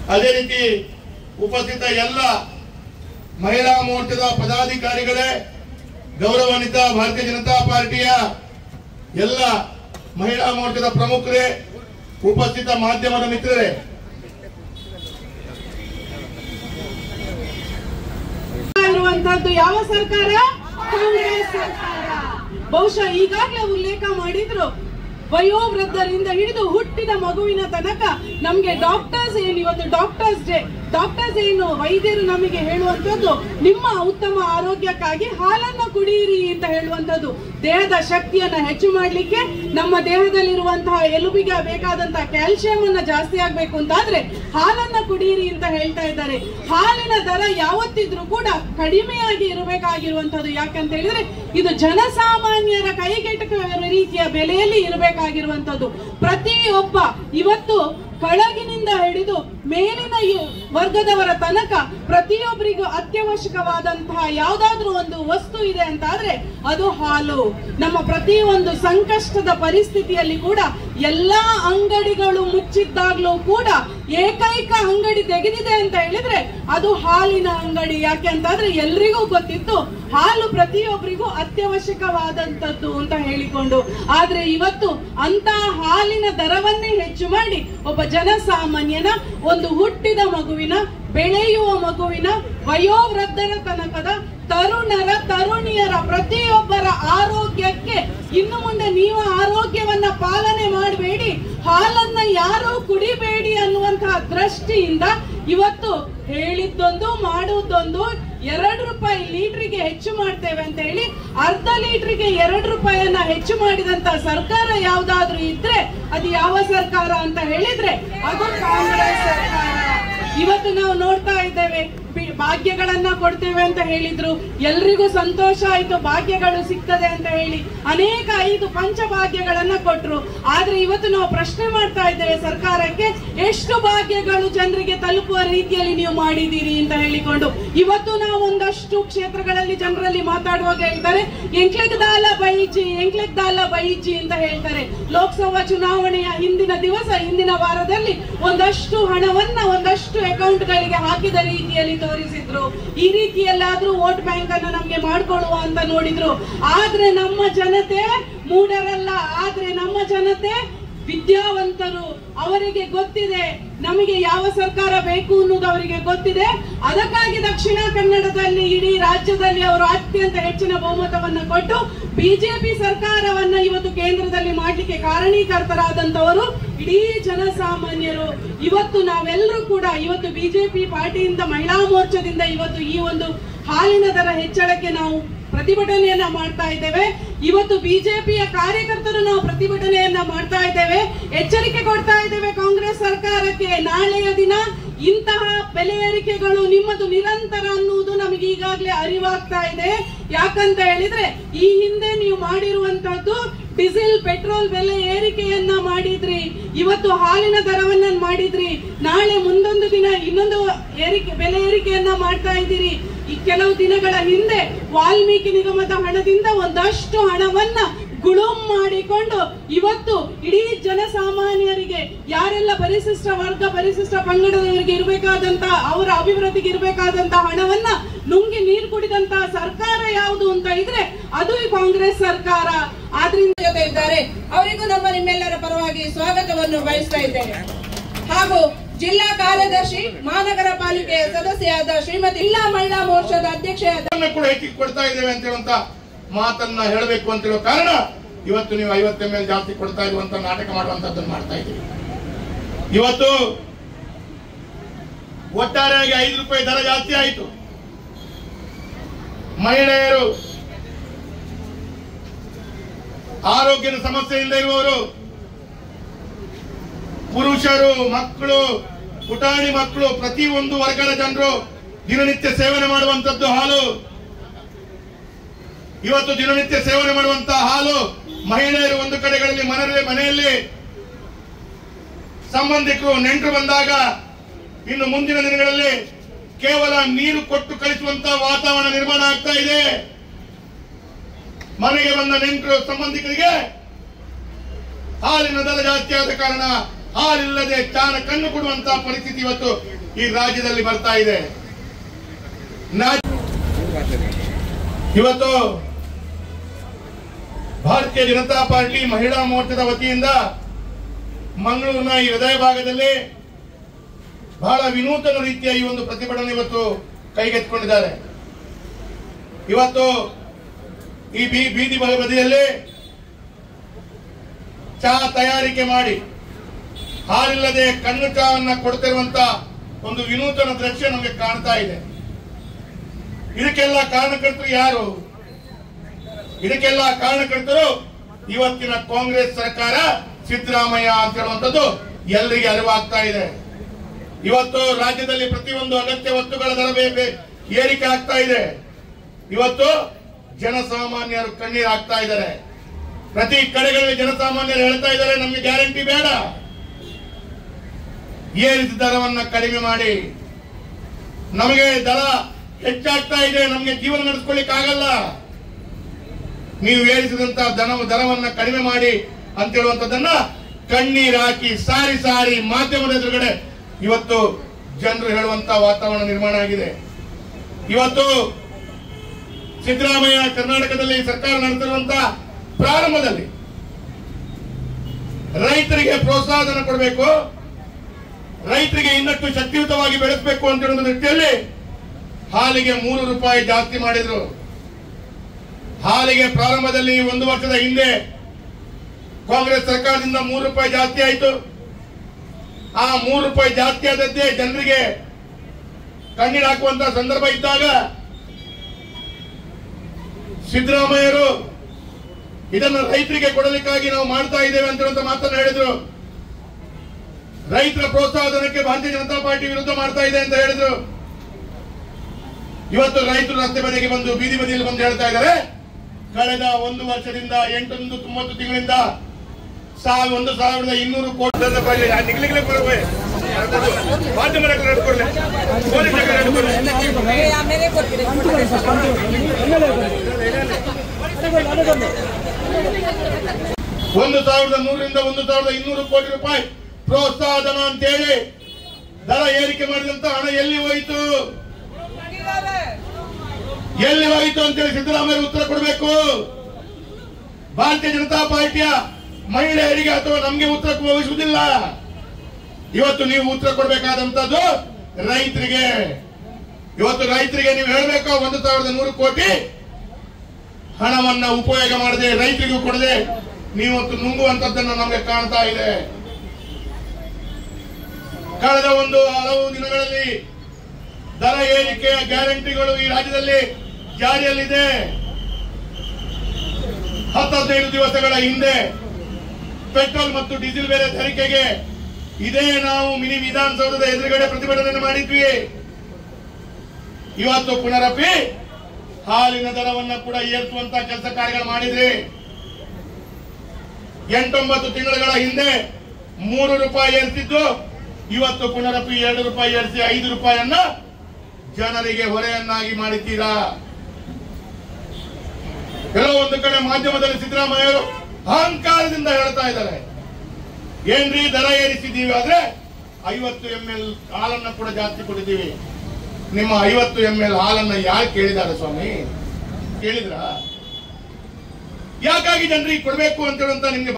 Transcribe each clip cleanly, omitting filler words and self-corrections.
ಅದೇ ರೀತಿ ಉಪಸ್ಥಿತ ಎಲ್ಲ ಮಹಿಳಾ ಮೋರ್ಚಾದ ಪದಾಧಿಕಾರಿಗಳೇ, ಗೌರವಾನ್ವಿತ ಭಾರತೀಯ ಜನತಾ ಪಾರ್ಟಿಯ ಎಲ್ಲ ಮಹಿಳಾ ಮೋರ್ಚಾದ ಪ್ರಮುಖರೇ, ಉಪಸ್ಥಿತ ಮಾಧ್ಯಮದ ಮಿತ್ರರೇ, ಯಾವ ಸರ್ಕಾರ? ಕಾಂಗ್ರೆಸ್ ಸರ್ಕಾರ. ಬಹುಶಃ ಈಗಾಗಲೇ ಉಲ್ಲೇಖ ಮಾಡಿದ್ರು, ವಯೋವೃದ್ಧರಿಂದ ಹಿಡಿದು ಹುಟ್ಟಿದ ಮಗುವಿನ ತನಕ ನಮ್ಗೆ ಡಾಕ್ಟರ್ಸ್ ಏನು, ಇವತ್ತು ಡಾಕ್ಟರ್ಸ್ ಡೇ, ಡಾಕ್ಟರ್ಸ್ ಏನು, ವೈದ್ಯರು ನಮಗೆ ಹೇಳುವಂತದ್ದು ನಿಮ್ಮ ಉತ್ತಮ ಆರೋಗ್ಯಕ್ಕಾಗಿ ಹಾಲನ್ನ ಕುಡಿಯಿರಿ ಅಂತ ಹೇಳುವಂತದ್ದು. ದೇಹದ ಶಕ್ತಿಯನ್ನ ಹೆಚ್ಚು ಮಾಡ್ಲಿಕ್ಕೆ, ನಮ್ಮ ದೇಹದಲ್ಲಿರುವಂತಹ ಎಲುಬಿಗೆ ಬೇಕಾದಂತಹ ಕ್ಯಾಲ್ಸಿಯಂ ಅನ್ನ ಜಾಸ್ತಿ ಆಗ್ಬೇಕು ಅಂತಾದ್ರೆ ಹಾಲನ್ನ ಕುಡಿಯಿರಿ ಅಂತ ಹೇಳ್ತಾ ಇದ್ದಾರೆ. ಹಾಲಿನ ದರ ಯಾವತ್ತಿದ್ರೂ ಕೂಡ ಕಡಿಮೆಯಾಗಿ ಇರಬೇಕಾಗಿರುವಂತದ್ದು. ಯಾಕಂತ ಹೇಳಿದ್ರೆ ಇದು ಜನಸಾಮಾನ್ಯರ ಕೈಗೆಟಕುವ ರೀತಿಯ ಬೆಲೆಯಲ್ಲಿ ಇರಬೇಕಾಗಿರುವಂತದ್ದು. ಪ್ರತಿಯೊಬ್ಬ ಇವತ್ತು ಕೆಳಗಿನಿಂದ ಹಿಡಿದು ಮೇಲಿನ ವರ್ಗದವರ ತನಕ ಪ್ರತಿಯೊಬ್ಬರಿಗೂ ಅತ್ಯವಶ್ಯಕವಾದಂತಹ ಯಾವುದಾದ್ರೂ ಒಂದು ವಸ್ತು ಇದೆ ಅಂತಾದ್ರೆ ಅದು ಹಾಲು. ನಮ್ಮ ಪ್ರತಿಯೊಂದು ಸಂಕಷ್ಟದ ಪರಿಸ್ಥಿತಿಯಲ್ಲಿ ಕೂಡ ಎಲ್ಲಾ ಅಂಗಡಿಗಳು ಮುಚ್ಚಿದ್ದಾಗ್ಲೂ ಕೂಡ ಏಕೈಕ ಅಂಗಡಿ ತೆಗೆದಿದೆ ಅಂತ ಹೇಳಿದ್ರೆ ಅದು ಹಾಲಿನ ಅಂಗಡಿ. ಯಾಕೆ ಅಂತಂದ್ರೆ ಎಲ್ರಿಗೂ ಗೊತ್ತಿತ್ತು ಹಾಲು ಪ್ರತಿಯೊಬ್ಬರಿಗೂ ಅತ್ಯವಶ್ಯಕವಾದಂತದ್ದು ಅಂತ ಹೇಳಿಕೊಂಡು. ಆದ್ರೆ ಇವತ್ತು ಅಂತ ಹಾಲಿನ ದರವನ್ನೇ ಹೆಚ್ಚು ಮಾಡಿ ಒಬ್ಬ ಜನಸಾಮಾನ್ಯನ, ಒಂದು ಹುಟ್ಟಿದ ಮಗುವಿನ, ಬೆಳೆಯುವ ಮಗುವಿನ, ವಯೋವೃದ್ಧರ ತನಕದ ತರುಣರ ತರುಣಿಯರ ಪ್ರತಿಯೊಬ್ಬರ ಆರೋಗ್ಯಕ್ಕೆ ಇನ್ನು ಮುಂದೆ ನೀವು ಆರೋಗ್ಯವನ್ನ ಪಾಲನೆ ಮಾಡಬೇಡಿ, ಹಾಲನ್ನ ಯಾರು ಕುಡಿಬೇಡಿ ಅನ್ನುವಂತಹ ದೃಷ್ಟಿಯಿಂದ ಇವತ್ತು ಹೇಳಿದ್ದೊಂದು ಮಾಡುವುದೊಂದು 2 ರೂಪಾಯಿ ಲೀಟರ್ಗೆ ಹೆಚ್ಚು ಮಾಡ್ತೇವೆ ಅಂತ ಹೇಳಿ ಅರ್ಧ ಲೀಟರ್ಗೆ 2 ರೂಪಾಯಿಯನ್ನ ಹೆಚ್ಚು ಮಾಡಿದಂತ ಸರ್ಕಾರ ಯಾವ್ದಾದ್ರೂ ಇದ್ರೆ ಅದು ಯಾವ ಸರ್ಕಾರ ಅಂತ ಹೇಳಿದ್ರೆ ಅದು ಕಾಂಗ್ರೆಸ್ ಸರ್ಕಾರ. ಇವತ್ತು ನಾವು ನೋಡ್ತಾ ಇದ್ದೇವೆ, ಭಾಗ್ಯಗಳನ್ನ ಕೊಡ್ತೇವೆ ಅಂತ ಹೇಳಿದ್ರು, ಎಲ್ರಿಗೂ ಸಂತೋಷ ಆಯ್ತು, ಭಾಗ್ಯಗಳು ಸಿಗ್ತದೆ ಅಂತ ಹೇಳಿ ಅನೇಕ 5 ಪಂಚಭಾಗ್ಯಗಳನ್ನ ಕೊಟ್ರು. ಆದ್ರೆ ಇವತ್ತು ನಾವು ಪ್ರಶ್ನೆ ಮಾಡ್ತಾ ಇದ್ದೇವೆ ಸರ್ಕಾರಕ್ಕೆ, ಎಷ್ಟು ಭಾಗ್ಯಗಳು ಜನರಿಗೆ ತಲುಪುವ ರೀತಿಯಲ್ಲಿ ನೀವು ಮಾಡಿದ್ದೀರಿ ಅಂತ ಹೇಳಿಕೊಂಡು. ಇವತ್ತು ನಾವು ಒಂದಷ್ಟು ಕ್ಷೇತ್ರಗಳಲ್ಲಿ ಜನರಲ್ಲಿ ಮಾತಾಡುವಾಗ ಹೇಳ್ತಾರೆ ಎಂಕ್ಲೆಗ್ದಾಲ ಬೈಜಿ ಅಂತ ಹೇಳ್ತಾರೆ. ಲೋಕಸಭಾ ಚುನಾವಣೆಯ ಹಿಂದಿನ ದಿವಸ, ಹಿಂದಿನ ವಾರದಲ್ಲಿ ಒಂದಷ್ಟು ಹಣವನ್ನ ಒಂದಷ್ಟು ಅಕೌಂಟ್ ಗಳಿಗೆ ಹಾಕಿದ ರೀತಿಯಲ್ಲಿ ತೋರಿಸಿದ್ರು. ಈ ರೀತಿಯಲ್ಲಾದ್ರೂ ವೋಟ್ ಬ್ಯಾಂಕ್ ಅನ್ನು ನಮ್ಗೆ ಮಾಡ್ಕೊಳ್ಳುವ ಅಂತ ನೋಡಿದ್ರು. ಆದ್ರೆ ನಮ್ಮ ಜನತೆ ಮೂಢರಲ್ಲ, ಆದ್ರೆ ನಮ್ಮ ಜನತೆ ವಿದ್ಯಾವಂತರು. ಅವರಿಗೆ ಗೊತ್ತಿದೆ ನಮಗೆ ಯಾವ ಸರ್ಕಾರ ಬೇಕು ಅನ್ನೋದು ಅವರಿಗೆ ಗೊತ್ತಿದೆ. ಅದಕ್ಕಾಗಿ ದಕ್ಷಿಣ ಕನ್ನಡದಲ್ಲಿ, ಇಡೀ ರಾಜ್ಯದಲ್ಲಿ ಅವರು ಅತ್ಯಂತ ಹೆಚ್ಚಿನ ಬಹುಮತವನ್ನ ಕೊಟ್ಟು ಬಿಜೆಪಿ ಸರ್ಕಾರವನ್ನ ಇವತ್ತು ಕೇಂದ್ರದಲ್ಲಿ ಮಾಡ್ಲಿಕ್ಕೆ ಕಾರಣೀಕರ್ತರಾದಂತವರು ಇಡೀ ಜನಸಾಮಾನ್ಯರು. ಇವತ್ತು ನಾವೆಲ್ಲರೂ ಕೂಡ ಇವತ್ತು ಬಿಜೆಪಿ ಪಾರ್ಟಿಯಿಂದ, ಮಹಿಳಾ ಮೋರ್ಚಾದಿಂದ ಇವತ್ತು ಈ ಒಂದು ಹಾಲಿನ ದರ ಹೆಚ್ಚಳಕ್ಕೆ ನಾವು ಪ್ರತಿಭಟನೆಯನ್ನ ಮಾಡ್ತಾ ಇದ್ದೇವೆ. ಇವತ್ತು ಬಿಜೆಪಿಯ ಕಾರ್ಯಕರ್ತರು ನಾವು ಪ್ರತಿಭಟನೆಯನ್ನ ಮಾಡ್ತಾ ಇದ್ದೇವೆ, ಎಚ್ಚರಿಕೆ ಕೊಡ್ತಾ ಇದ್ದೇವೆ ಕಾಂಗ್ರೆಸ್ ಸರ್ಕಾರಕ್ಕೆ. ನಾಳೆಯ ದಿನ ಇಂತಹ ಬೆಲೆ ಏರಿಕೆಗಳು ನಿಮ್ಮದು ನಿರಂತರ ಅನ್ನುವುದು ನಮಗೆ ಈಗಾಗಲೇ ಅರಿವಾಗ್ತಾ ಇದೆ. ಯಾಕಂತ ಹೇಳಿದ್ರೆ ಈ ಹಿಂದೆ ನೀವು ಮಾಡಿರುವಂತಹದ್ದು ಡೀಸೆಲ್ ಪೆಟ್ರೋಲ್ ಬೆಲೆ ಏರಿಕೆಯನ್ನ ಮಾಡಿದ್ರಿ, ಇವತ್ತು ಹಾಲಿನ ದರವನ್ನ ಮಾಡಿದ್ರಿ, ನಾಳೆ ಮುಂದೊಂದು ದಿನ ಇನ್ನೊಂದು ಬೆಲೆ ಏರಿಕೆಯನ್ನ ಮಾಡ್ತಾ ಇದ್ದೀರಿ. ಈ ಕೆಲವು ದಿನಗಳ ಹಿಂದೆ ವಾಲ್ಮೀಕಿ ನಿಗಮದ ಹಣದಿಂದ ಒಂದಷ್ಟು ಹಣವನ್ನ ಗುಳುಂ ಮಾಡಿಕೊಂಡು ಇವತ್ತು ಇಡೀ ಜನಸಾಮಾನ್ಯರಿಗೆ, ಯಾರೆಲ್ಲ ಪರಿಶಿಷ್ಟ ವರ್ಗ ಪರಿಶಿಷ್ಟ ಪಂಗಡದವರಿಗೆ ಇರಬೇಕಾದಂತ, ಅವರ ಅಭಿವೃದ್ಧಿಗೆ ಇರಬೇಕಾದಂತ ಹಣವನ್ನ ನುಂಗಿ ನೀರು ಕುಡಿದಂತ ಸರ್ಕಾರ ಯಾವುದು ಅಂತ ಇದ್ರೆ ಅದು ಕಾಂಗ್ರೆಸ್ ಸರ್ಕಾರ. ಆದ್ರಿಂದ ಜೊತೆ ಇದ್ದಾರೆ, ಅವರಿಗೂ ನಿಮ್ಮೆಲ್ಲರ ಪರವಾಗಿ ಸ್ವಾಗತವನ್ನು ಬಯಸ್ತಾ ಇದ್ದೇನೆ. ಹಾಗೂ ಜಿಲ್ಲಾ ಕಾರ್ಯದರ್ಶಿ, ಮಹಾನಗರ ಪಾಲಿಕೆಯ ಸದಸ್ಯರಾದ ಶ್ರೀಮತಿ ಜಿಲ್ಲಾ ಮಹಿಳಾ ಮೋರ್ಚಾದ ಅಧ್ಯಕ್ಷೆಯಾದ ಕೂಡ ಹೆಚ್ಚಿಗೆ ಕೊಡ್ತಾ ಇದ್ದೇವೆ ಅಂತ ಹೇಳುವಂತ ಮಾತನ್ನ ಹೇಳಬೇಕು ಅಂತ ಹೇಳೋ ಕಾರಣ ಇವತ್ತು ನೀವು 50 ml ಜಾಸ್ತಿ ಕೊಡ್ತಾ ಇರುವಂತ ನಾಟಕ ಮಾಡುವಂತದ್ದನ್ನು ಮಾಡ್ತಾ ಇದ್ದೀವಿ. ಇವತ್ತು ಒಟ್ಟಾರೆಯಾಗಿ 5 ರೂಪಾಯಿ ದರ ಜಾಸ್ತಿ ಆಯಿತು. ಮಹಿಳೆಯರು, ಆರೋಗ್ಯದ ಸಮಸ್ಯೆಯಿಂದ ಇರುವವರು, ಪುರುಷರು, ಮಕ್ಕಳು, ಪುಟಾಣಿ ಮಕ್ಕಳು, ಪ್ರತಿಯೊಂದು ವರ್ಗದ ಜನರು ದಿನನಿತ್ಯ ಸೇವನೆ ಮಾಡುವಂತದ್ದು ಹಾಲು. ಇವತ್ತು ದಿನನಿತ್ಯ ಸೇವನೆ ಮಾಡುವಂತಹ ಹಾಲು ಮಹಿಳೆಯರು ಒಂದು ಕಡೆಗಳಲ್ಲಿ ಮನೆಯಲ್ಲಿ ಸಂಬಂಧಿಕರು ನೆಂಟರು ಬಂದಾಗ, ಇನ್ನು ಮುಂದಿನ ದಿನಗಳಲ್ಲಿ ಕೇವಲ ನೀರು ಕೊಟ್ಟು ಕಳಿಸುವಂತಹ ವಾತಾವರಣ ನಿರ್ಮಾಣ ಆಗ್ತಾ ಇದೆ. ಮನೆಗೆ ಬಂದ ನೆಂಟರು ಸಂಬಂಧಿಕರಿಗೆ ಹಾಲಿನ ದರ ಜಾಸ್ತಿ ಆದ ಕಾರಣ ಹಾಲಿಲ್ಲದೆ ಚಾನ ಕಣ್ಣು ಕೊಡುವಂತಹ ಪರಿಸ್ಥಿತಿ ಇವತ್ತು ಈ ರಾಜ್ಯದಲ್ಲಿ ಬರ್ತಾ ಇದೆ. ಇವತ್ತು ಭಾರತೀಯ ಜನತಾ ಪಾರ್ಟಿ ಮಹಿಳಾ ಮೋರ್ಚಾದ ವತಿಯಿಂದ ಮಂಗಳೂರಿನ ಈ ಹೃದಯ ಭಾಗದಲ್ಲಿ ಬಹಳ ವಿನೂತನ ರೀತಿಯ ಈ ಒಂದು ಪ್ರತಿಭಟನೆ ಇವತ್ತು ಕೈಗೆತ್ತಿಕೊಂಡಿದ್ದಾರೆ. ಇವತ್ತು ಈ ಬೀದಿ ಬದಿಯಲ್ಲಿ ಚಹಾ ತಯಾರಿಕೆ ಮಾಡಿ ಹಾಲಿಲ್ಲದೆ ಕಣ್ಣು ಚಹಾವನ್ನ ಕೊಡ್ತಿರುವಂತ ಒಂದು ವಿನೂತನ ದೃಶ್ಯ ನಮಗೆ ಕಾಣ್ತಾ ಇದೆ. ಇದಕ್ಕೆಲ್ಲ ಕಾರಣಕರ್ತರು ಯಾರು? ಇದಕ್ಕೆಲ್ಲ ಕಾರಣಕರ್ತರು ಇವತ್ತಿನ ಕಾಂಗ್ರೆಸ್ ಸರ್ಕಾರ, ಸಿದ್ದರಾಮಯ್ಯ ಅಂತ ಹೇಳುವಂಥದ್ದು ಎಲ್ಲರಿಗೆ ಅರಿವಾಗ್ತಾ ಇದೆ. ಇವತ್ತು ರಾಜ್ಯದಲ್ಲಿ ಪ್ರತಿಯೊಂದು ಅಗತ್ಯ ವಸ್ತುಗಳ ದರ ಏರಿಕೆ ಆಗ್ತಾ ಇದೆ. ಇವತ್ತು ಜನಸಾಮಾನ್ಯರು ಕಣ್ಣೀರು ಹಾಕ್ತಾ ಇದ್ದಾರೆ. ಪ್ರತಿ ಕಡೆಗಳಲ್ಲಿ ಜನಸಾಮಾನ್ಯರು ಹೇಳ್ತಾ ಇದ್ದಾರೆ, ನಮಗೆ ಗ್ಯಾರಂಟಿ ಬೇಡ, ಏರಿದ ದರವನ್ನ ಕಡಿಮೆ ಮಾಡಿ. ನಮಗೆ ದರ ಹೆಚ್ಚಾಗ್ತಾ ಇದೆ, ನಮಗೆ ಜೀವನ ನಡೆಸ್ಕೊಳ್ಳಿಕ್ ಆಗಲ್ಲ, ನೀವು ಏರಿಸಿದಂತ ದರವನ್ನ ಕಡಿಮೆ ಮಾಡಿ ಅಂತ ಹೇಳುವಂತದನ್ನ ಕಣ್ಣೀರು ಹಾಕಿ ಸಾರಿ ಸಾರಿ ಮಾಧ್ಯಮದ ಎದುರುಗಡೆ ಇವತ್ತು ಜನರು ಹೇಳುವಂತ ವಾತಾವರಣ ನಿರ್ಮಾಣ ಆಗಿದೆ. ಇವತ್ತು ಸಿದ್ದರಾಮಯ್ಯ ಕರ್ನಾಟಕದಲ್ಲಿ ಸರ್ಕಾರ ನಡೆಸಿರುವಂತಹ ಪ್ರಾರಂಭದಲ್ಲಿ ರೈತರಿಗೆ ಪ್ರೋತ್ಸಾಹನ ಕೊಡಬೇಕು, ರೈತರಿಗೆ ಇನ್ನಷ್ಟು ಶಕ್ತಿಯುತವಾಗಿ ಬೆಳೆಸಬೇಕು ಅಂತ ಹೇಳುವ ನಿಟ್ಟಿನಲ್ಲಿ ಹಾಲಿಗೆ 3 ರೂಪಾಯಿ ಜಾಸ್ತಿ ಮಾಡಿದ್ರು. ಹಾಲಿಗೆ ಪ್ರಾರಂಭದಲ್ಲಿ 1 ವರ್ಷದ ಹಿಂದೆ ಕಾಂಗ್ರೆಸ್ ಸರ್ಕಾರದಿಂದ 3 ರೂಪಾಯಿ ಜಾಸ್ತಿ ಆಯಿತು. ಆ 3 ರೂಪಾಯಿ ಜಾಸ್ತಿ ಆದದ್ದೇ ಜನರಿಗೆ ಕಣ್ಣೀರು ಹಾಕುವಂತಹ ಸಂದರ್ಭ ಇದ್ದಾಗ ಸಿದ್ದರಾಮಯ್ಯರು ಇದನ್ನು ರೈತರಿಗೆ ಕೊಡಲಿಕ್ಕಾಗಿ ನಾವು ಮಾಡ್ತಾ ಇದ್ದೇವೆ ಅಂತ ಹೇಳುವಂತ ಮಾತನ್ನು ಹೇಳಿದ್ರು. ರೈತರ ಪ್ರೋತ್ಸಾಹಧನಕ್ಕೆ ಭಾರತೀಯ ಜನತಾ ಪಾರ್ಟಿ ವಿರುದ್ಧ ಮಾಡ್ತಾ ಇದೆ ಅಂತ ಹೇಳಿದ್ರು. ಇವತ್ತು ರೈತರು ರಸ್ತೆ ಬದಿಗೆ ಬಂದು ಬೀದಿ ಬದಿಯಲ್ಲಿ ಬಂದು ಹೇಳ್ತಾ ಇದ್ದಾರೆ, ಕಳೆದ 1 ವರ್ಷದಿಂದ 8-9 ತಿಂಗಳಿಂದ 1,200 ಕೋಟಿ ರೂಪಾಯಿ ಪ್ರೋತ್ಸಾಹಧನ ಅಂತೇಳಿ ದರ ಏರಿಕೆ ಮಾಡಿದಂತ ಹಣ ಎಲ್ಲಿ ಹೋಯಿತು ಅಂತೇಳಿ ಸಿದ್ದರಾಮಯ್ಯ ಉತ್ತರ ಕೊಡಬೇಕು. ಭಾರತೀಯ ಜನತಾ ಪಾರ್ಟಿಯ ಮಹಿಳೆಯರಿಗೆ ಅಥವಾ ನಮಗೆ ಉತ್ತರ ವಹಿಸುವುದಿಲ್ಲ. ಇವತ್ತು ನೀವು ಉತ್ತರ ಕೊಡಬೇಕಾದಂತದ್ದು ರೈತರಿಗೆ. ಇವತ್ತು ರೈತರಿಗೆ ನೀವು ಹೇಳಬೇಕು, 1,100 ಕೋಟಿ ಹಣವನ್ನ ಉಪಯೋಗ ಮಾಡದೆ ರೈತರಿಗೂ ಕೊಡದೆ ನೀವು ನುಂಗುವಂತದ್ದನ್ನು ನಮಗೆ ಕಾಣ್ತಾ ಇದೆ. ಕಳೆದ ಹಲವು ದಿನಗಳಲ್ಲಿ ದರ ಏರಿಕೆಯ ಗ್ಯಾರಂಟಿಗಳು ಈ ರಾಜ್ಯದಲ್ಲಿ ಜಾರಿಯಲ್ಲಿದೆ. 10-15 ದಿವಸಗಳ ಹಿಂದೆ ಪೆಟ್ರೋಲ್ ಮತ್ತು ಡೀಸೆಲ್ ಬೆಲೆ ಏರಿಕೆಗೆ ಇದೇ ನಾವು ಮಿನಿ ವಿಧಾನಸೌಧದ ಎದುರುಗಡೆ ಪ್ರತಿಭಟನೆ ಮಾಡಿದ್ವಿ. ಇವತ್ತು ಪುನರಪಿ ಹಾಲಿನ ದರವನ್ನ ಕೂಡ ಏರಿಸುವಂತ ಕೆಲಸ ಕಾರ್ಯಗಳು ಮಾಡಿದ್ರಿ. 8-9 ತಿಂಗಳ ಹಿಂದೆ 3 ರೂಪಾಯಿ ಏರಿಸಿದ್ದು ಇವತ್ತು ಪುನರಪಿ 2 ರೂಪಾಯಿ ಏರಿಸಿ 5 ರೂಪಾಯಿಯನ್ನ ಜನರಿಗೆ ಹೊರೆಯನ್ನಾಗಿ ಮಾಡಿದ್ದೀರಾ. ಕೆಲವು ಒಂದು ಕಡೆ ಮಾಧ್ಯಮದಲ್ಲಿ ಸಿದ್ದರಾಮಯ್ಯರು ಅಹಂಕಾರದಿಂದ ಹೇಳ್ತಾ ಇದ್ದಾರೆ, ಏನ್ರಿ ದರ ಏರಿಸಿದ್ದೀವಿ ಆದ್ರೆ 50 ml ಹಾಲನ್ನ ಕೂಡ ಜಾಸ್ತಿ ಕೊಟ್ಟಿದ್ದೀವಿ. ನಿಮ್ಮ 50 ml ಹಾಲನ್ನ ಯಾರು ಕೇಳಿದ್ದಾರೆ ಸ್ವಾಮಿ? ಕೇಳಿದ್ರ? ಯಾಕಾಗಿ ಜನರಿಗೆ ಕೊಡಬೇಕು ಅಂತ ಹೇಳುವಂತ ನಿಮ್ಗೆ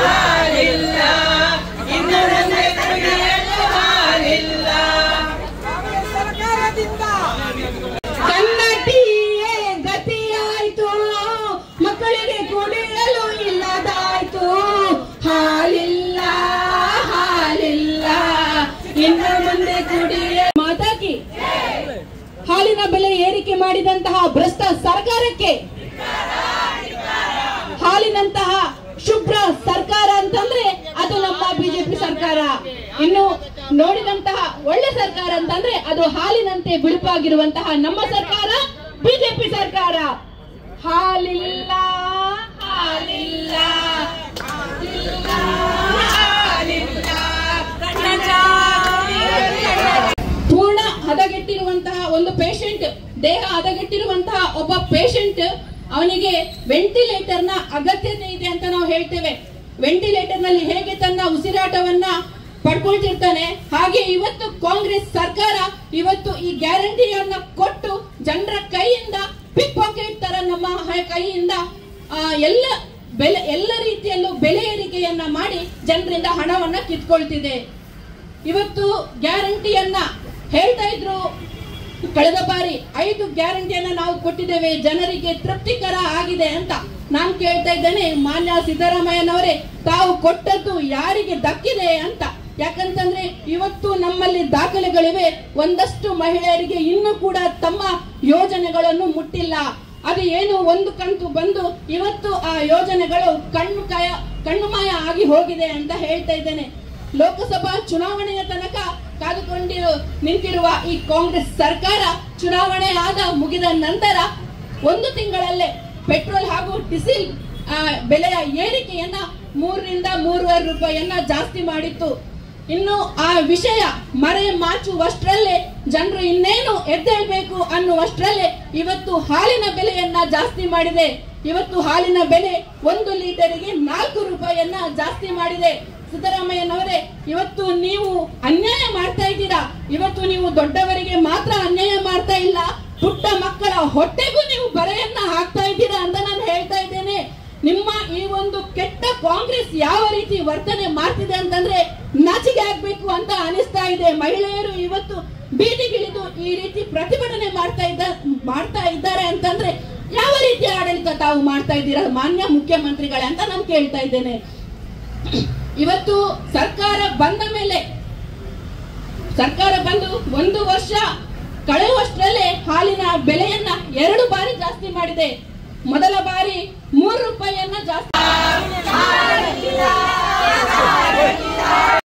ಗತಿಯಾಯ್ತು, ಮಕ್ಕಳಿಗೆ ಕುಡಿಯಲು ಇಲ್ಲದಾಯ್ತು. ಹಾಲಿಲ್ಲ ಇನ್ನು ಮುಂದೆ ಕುಡಿಯ ಮಾತಾಗಿ ಹಾಲಿನ ಬೆಲೆ ಏರಿಕೆ ಮಾಡಿದಂತಹ ಭ್ರಷ್ಟ ಸರ್ಕಾರಕ್ಕೆ, ಹಾಲಿನಂತಹ ಶುಭ್ರ ಸರ್ಕಾರ ಅಂತಂದ್ರೆ ಅದು ನಮ್ಮ ಬಿಜೆಪಿ ಸರ್ಕಾರ. ಇನ್ನು ನೋಡಿದಂತಹ ಒಳ್ಳೆ ಸರ್ಕಾರ ಅಂತಂದ್ರೆ ಅದು ಹಾಲಿನಂತೆ ಬಿಳುಪಾಗಿರುವಂತಹ ನಮ್ಮ ಸರ್ಕಾರ ಬಿಜೆಪಿ ಸರ್ಕಾರ. ಹಾಲಿಲ್ಲ ಪೂರ್ಣ ಹದಗೆಟ್ಟಿರುವಂತಹ ಒಂದು ಪೇಷಂಟ್, ದೇಹ ಹದಗೆಟ್ಟಿರುವಂತಹ ಒಬ್ಬ ಪೇಷಂಟ್, ಅವನಿಗೆ ವೆಂಟಿಲೇಟರ್ ನ ಅಗತ್ಯತೆ ಇದೆ ಅಂತ ನಾವು ಹೇಳ್ತೇವೆ. ವೆಂಟಿಲೇಟರ್ ನಲ್ಲಿ ಹೇಗೆ ತನ್ನ ಉಸಿರಾಟವನ್ನ ಪಡ್ಕೊಳ್ತಿರ್ತಾನೆ, ಹಾಗೆ ಇವತ್ತು ಕಾಂಗ್ರೆಸ್ ಕಾಂಗ್ರೆಸ್ ಸರ್ಕಾರ ಇವತ್ತು ಈ ಗ್ಯಾರಂಟಿಯನ್ನ ಕೊಟ್ಟು ಜನರ ಕೈಯಿಂದ ಪಿಕ್ ಪಾಕೆಟ್ ತರ ನಮ್ಮ ಕೈಯಿಂದ ಎಲ್ಲ ರೀತಿಯಲ್ಲೂ ಬೆಲೆ ಏರಿಕೆಯನ್ನ ಮಾಡಿ ಜನರಿಂದ ಹಣವನ್ನ ಕಿತ್ಕೊಳ್ತಿದೆ. ಇವತ್ತು ಗ್ಯಾರಂಟಿಯನ್ನ ಹೇಳ್ತಾ ಇದ್ರು, ಕಳೆದ ಬಾರಿ 5 ಗ್ಯಾರಂಟಿಯನ್ನ ನಾವು ಕೊಟ್ಟಿದ್ದೇವೆ, ಜನರಿಗೆ ತೃಪ್ತಿಕರ ಆಗಿದೆ ಅಂತ. ನಾನು ಕೇಳ್ತಾ ಇದ್ದೇನೆ, ಮಾನ್ಯ ಸಿದ್ದರಾಮಯ್ಯನವರೇ, ತಾವು ಕೊಟ್ಟದ್ದು ಯಾರಿಗೆ ದಕ್ಕಿದೆ ಅಂತ. ಯಾಕಂತಂದ್ರೆ ಇವತ್ತು ನಮ್ಮಲ್ಲಿ ದಾಖಲೆಗಳಿವೆ, ಒಂದಷ್ಟು ಮಹಿಳೆಯರಿಗೆ ಇನ್ನೂ ಕೂಡ ತಮ್ಮ ಯೋಜನೆಗಳನ್ನು ಮುಟ್ಟಿಲ್ಲ. ಅದು ಏನು ಒಂದು ಕಂತು ಬಂದು ಇವತ್ತು ಆ ಯೋಜನೆಗಳು ಕಣ್ಣುಮಾಯ ಆಗಿ ಹೋಗಿದೆ ಅಂತ ಹೇಳ್ತಾ ಇದ್ದೇನೆ. ಲೋಕಸಭಾ ಚುನಾವಣೆಯ ತನಕ ಕಾದುಕೊಂಡು ನಿಂತಿರುವ ಈ ಕಾಂಗ್ರೆಸ್ ಸರ್ಕಾರ ಚುನಾವಣೆ ಮುಗಿದ ನಂತರ 1 ತಿಂಗಳಲ್ಲೇ ಪೆಟ್ರೋಲ್ ಹಾಗೂ ಡೀಸೆಲ್ ಬೆಲೆಯ ಏರಿಕೆಯನ್ನ 3 ರಿಂದ 3.5 ರೂಪಾಯಿಯನ್ನ ಜಾಸ್ತಿ ಮಾಡಿತ್ತು. ಇನ್ನು ಆ ವಿಷಯ ಮರೆ ಮಾಚುವಷ್ಟರಲ್ಲೇ ಜನರು ಇನ್ನೇನು ಎದ್ದೇಳ್ಬೇಕು ಅನ್ನುವಷ್ಟರಲ್ಲೇ ಇವತ್ತು ಹಾಲಿನ ಬೆಲೆಯನ್ನ ಜಾಸ್ತಿ ಮಾಡಿದೆ. ಇವತ್ತು ಹಾಲಿನ ಬೆಲೆ 1 ಲೀಟರ್ಗೆ 4 ರೂಪಾಯಿಯನ್ನ ಜಾಸ್ತಿ ಮಾಡಿದೆ. ಸಿದ್ದರಾಮಯ್ಯನವರೇ, ಇವತ್ತು ನೀವು ಅನ್ಯಾಯ ಮಾಡ್ತಾ ಇದ್ದೀರಾ. ಇವತ್ತು ನೀವು ದೊಡ್ಡವರಿಗೆ ಮಾತ್ರ ಅನ್ಯಾಯ ಮಾಡ್ತಾ ಇಲ್ಲ, ಪುಟ್ಟ ಮಕ್ಕಳ ಹೊಟ್ಟೆಗೂ ನೀವು ಬರೆಯನ್ನ ಹಾಕ್ತಾ ಇದ್ದೀರಾ ಅಂತ ನಾನು ಹೇಳ್ತಾ ಇದ್ದೇನೆ. ನಿಮ್ಮ ಈ ಒಂದು ಕೆಟ್ಟ ಕಾಂಗ್ರೆಸ್ ಯಾವ ರೀತಿ ವರ್ತನೆ ಮಾಡ್ತಿದೆ ಅಂತಂದ್ರೆ ನಾಚಿಕೆ ಆಗ್ಬೇಕು ಅಂತ ಅನಿಸ್ತಾ ಇದೆ. ಮಹಿಳೆಯರು ಇವತ್ತು ಬೀದಿಗಿಳಿದು ಈ ರೀತಿ ಪ್ರತಿಭಟನೆ ಮಾಡ್ತಾ ಇದ್ದಾರೆ ಅಂತಂದ್ರೆ ಯಾವ ರೀತಿಯ ಆಡಳಿತ ತಾವು ಮಾಡ್ತಾ ಇದ್ದೀರಾ ಮಾನ್ಯ ಮುಖ್ಯಮಂತ್ರಿಗಳೇ ಅಂತ ನಾನು ಕೇಳ್ತಾ ಇದ್ದೇನೆ. ಇವತ್ತು ಸರ್ಕಾರ ಬಂದು 1 ವರ್ಷ ಕಳೆಯುವಷ್ಟರಲ್ಲೇ ಹಾಲಿನ ಬೆಲೆಯನ್ನ 2 ಬಾರಿ ಜಾಸ್ತಿ ಮಾಡಿದೆ. ಮೊದಲ ಬಾರಿ 3 ರೂಪಾಯಿಯನ್ನ ಜಾಸ್ತಿ